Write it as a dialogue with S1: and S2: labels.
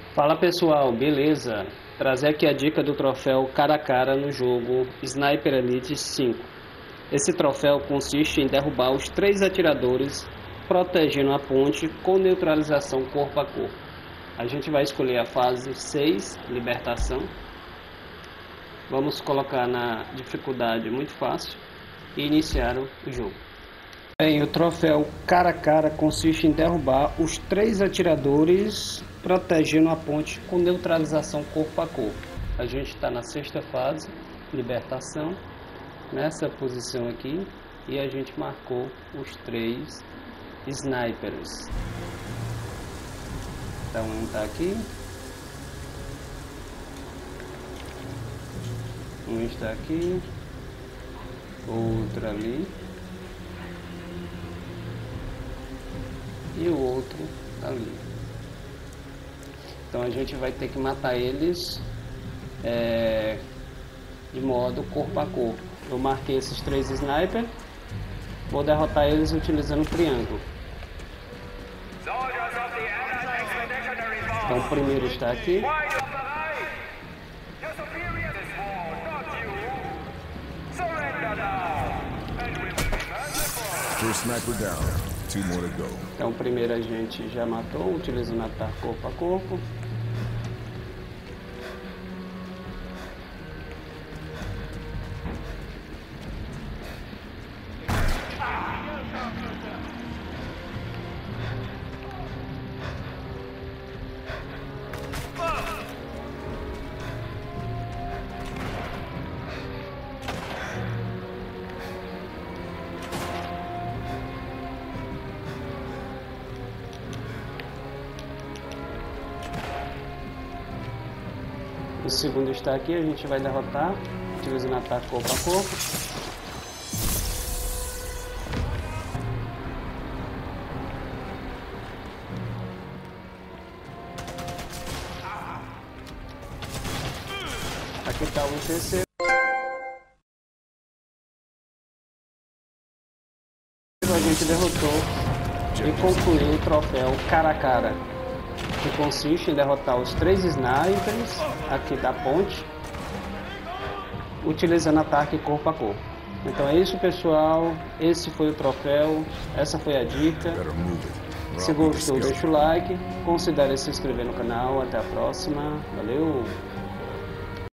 S1: Fala pessoal, beleza? Trazer aqui a dica do troféu cara a cara no jogo Sniper Elite 5. Esse troféu consiste em derrubar os 3 atiradores protegendo a ponte com neutralização corpo a corpo. A gente vai escolher a fase 6, libertação. Vamos colocar na dificuldade muito fácil e iniciar o jogo. Bem, o troféu cara a cara consiste em derrubar os 3 atiradores protegendo a ponte com neutralização corpo a corpo. A gente está na 6ª fase, libertação, nessa posição aqui, e a gente marcou os 3 snipers. Então um está aqui, um está aqui, outro ali e o outro ali. Então a gente vai ter que matar eles de modo corpo a corpo. Eu marquei esses 3 snipers, vou derrotar eles utilizando o triângulo. Então o primeiro está aqui.
S2: First sniper down. 2 more to go.
S1: Então o primeiro a gente já matou, utilizando ataque corpo a corpo. O segundo está aqui, a gente vai derrotar, utilizando ataque corpo a corpo. Aqui está o terceiro. A gente derrotou e concluiu o troféu cara a cara, que consiste em derrotar os 3 snipers aqui da ponte, utilizando ataque corpo a corpo. Então é isso pessoal, esse foi o troféu, essa foi a dica. Se gostou, deixa o like, considere se inscrever no canal. Até a próxima, valeu!